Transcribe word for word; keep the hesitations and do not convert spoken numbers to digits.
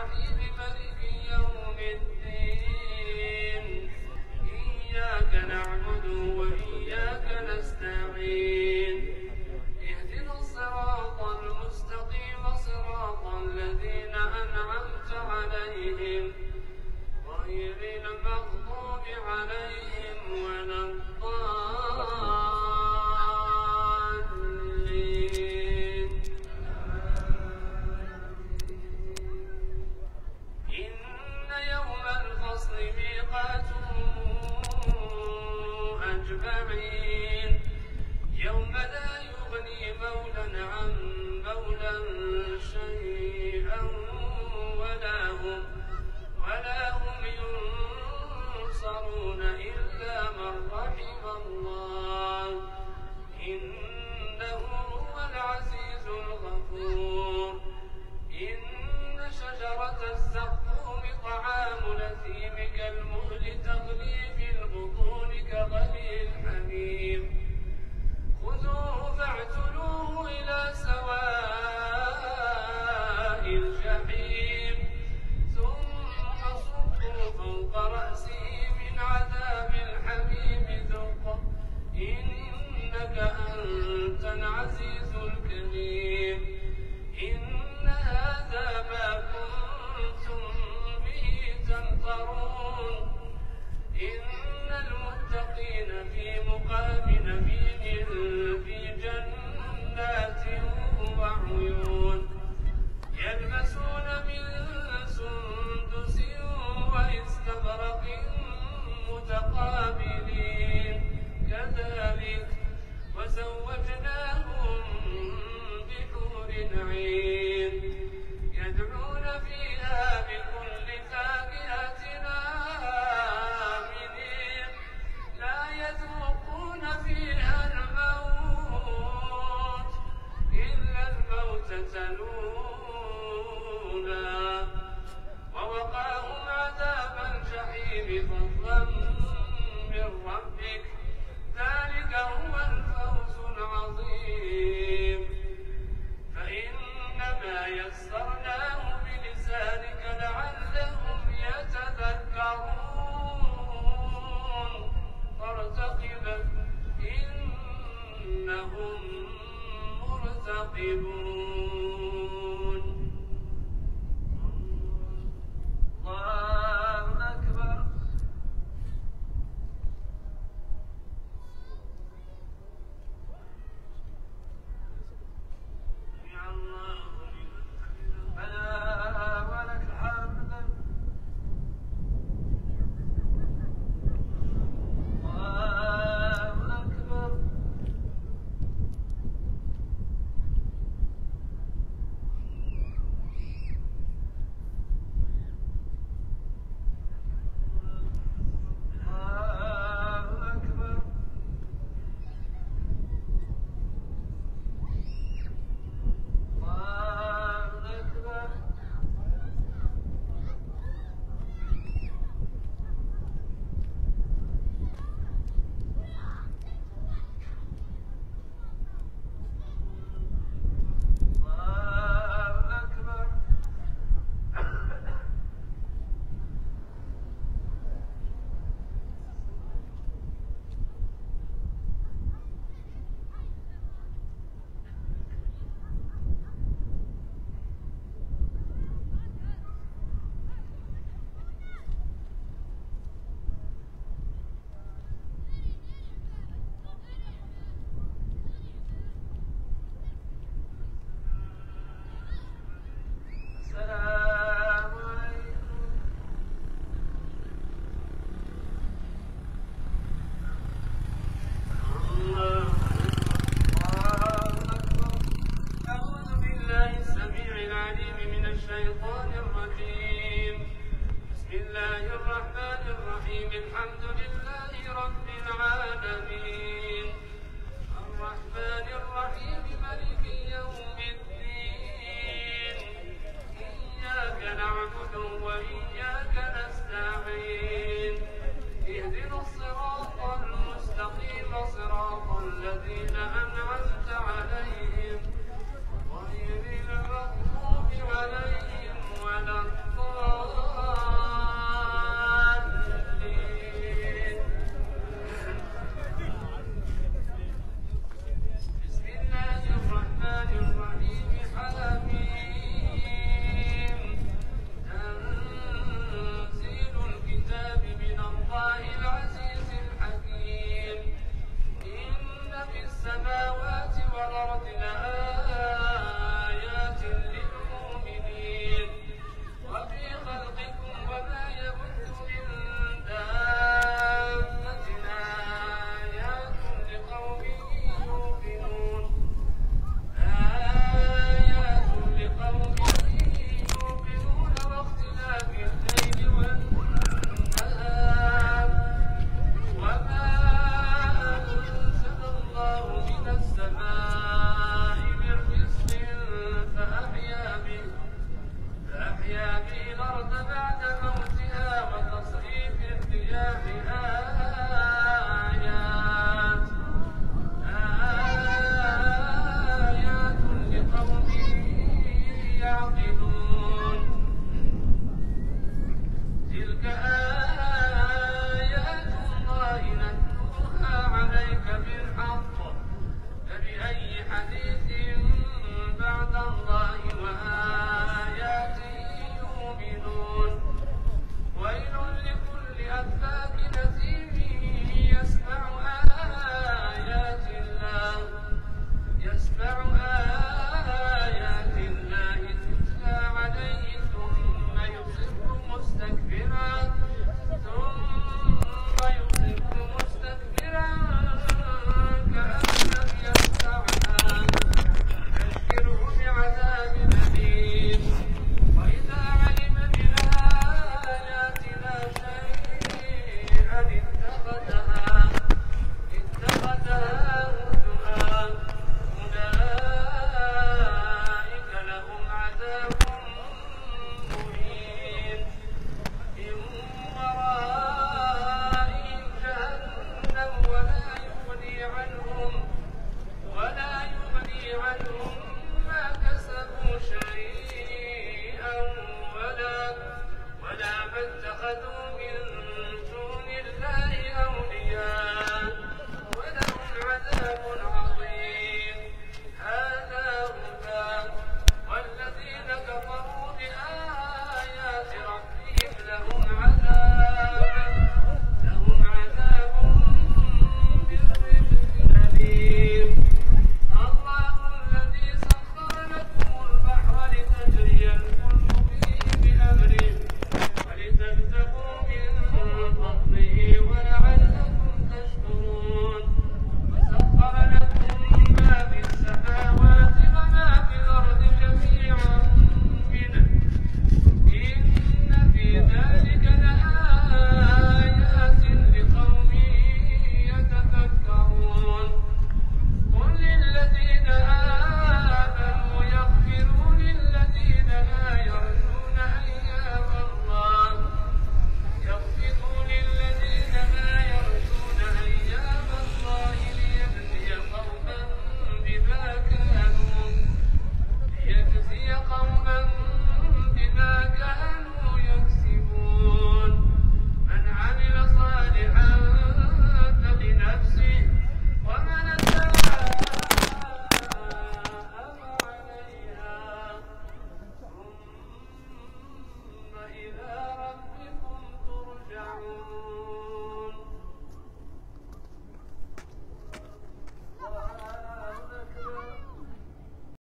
الرحيم مالك يوم الدين إياك نعبد وإياك نستعين اهدنا الصراط المستقيم صراط الذين أنعمت عليهم غير المغضوب عليهم ولا الضالين. إن يوم الفصل ميقاتهم أجمعين يوم لا يغني مولى عن مولى شيئا ولا هم ولا هم ينصرون إلا من رحم الله إنه هو العزيز الغفور. إن شجرة الزقوم طعام الأثيم كالمهل تغلي في البطون كغلي الحميم خذوه فاعتلوه إلى سواء الجحيم ثم صبوا فوق رأسه من عذاب الحميم ذق إنك أنت العزيز الكريم. إن هذا ما كنتم به تمترون. إن المتقين في مقام نميم في جنات وعيون يلبسون من سندس واستبرق متقابلين كذلك وزوجناهم بحور عين يدعون فيها بكل فاكهة آمنين لا يذوقون فيها الموت إلا الموتة الأولى ووقاهم عذاب الجحيم فضلا من ربك ذلك هو الفوز العظيم. فإنما يسرناه بلسانك لعلهم يتذكرون فارتقب إنهم مرتقبون. الله أكبر. سمع الله لمن حمده ربنا ولك الحمد. الله أكبر. عليهم غير المغضوب عليهم ولا الضالين. أحيا به الأرض بعد موتها وتصريف الرياح آيات آيات لقوم يعقلون تلك آيات الله نتلوها عليك بالحق فبأي حديث بعد الله وآياته يؤمنون ويل لكل أفاك أثيم يسمع آيات الله يسمع آيات الله تتلى عليه